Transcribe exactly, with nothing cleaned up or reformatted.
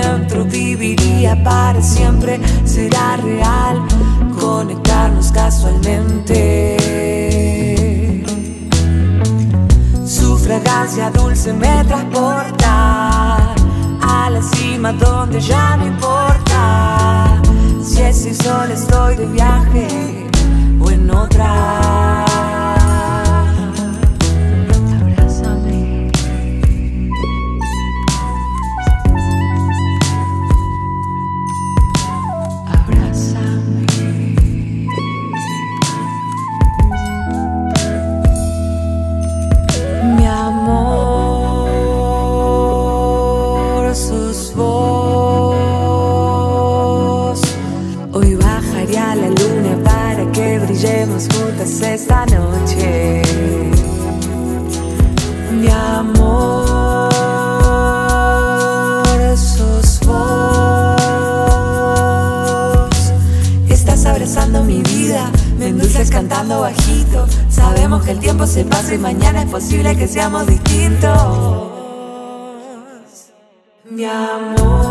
dentro viviría para siempre. Será real conectarnos casualmente. Su fragancia dulce me transporta a la cima donde ya no importa si estoy sola, estoy de viaje o en otra. Abrázame. Abrázame. Mi amor, sos vos. Hoy bajaré a la luna para que brillemos juntas esta noche. Mi amor, sos vos. Estás abrazando mi vida, me endulzas cantando bajito. Sabemos que el tiempo se pasa y mañana es posible que seamos distintos. Mi amor.